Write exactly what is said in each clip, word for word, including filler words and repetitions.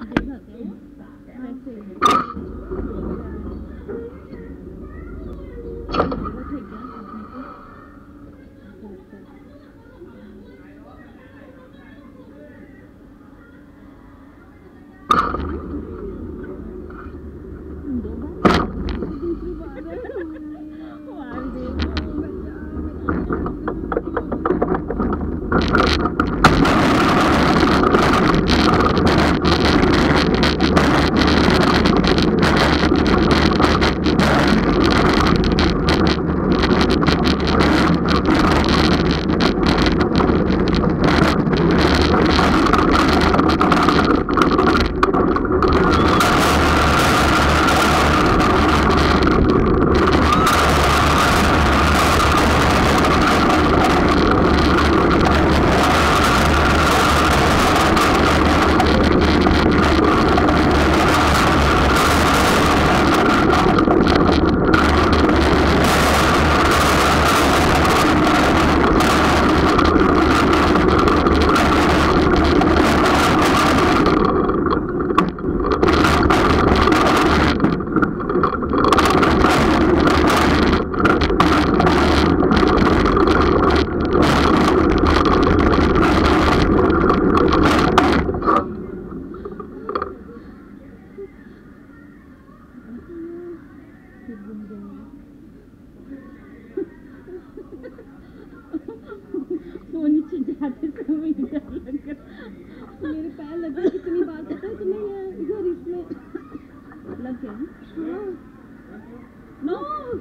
वो नीचे जाते समय डर लग रहा मेरे पैर लगे कितनी बार पता है तुम्हें ये इधर इसमें लग गया नो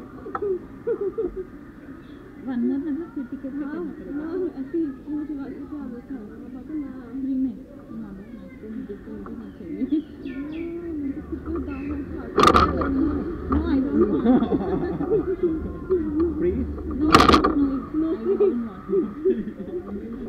वन मोर ना सिटी के हाँ ना ऐसी मुझे बात से क्या बोलता है बाबा ना नहीं नहीं ना ना तो मुझे तो नहीं चाहिए मुझे कितना दाम खाता no I don't want Free? No, no, no, I don't want.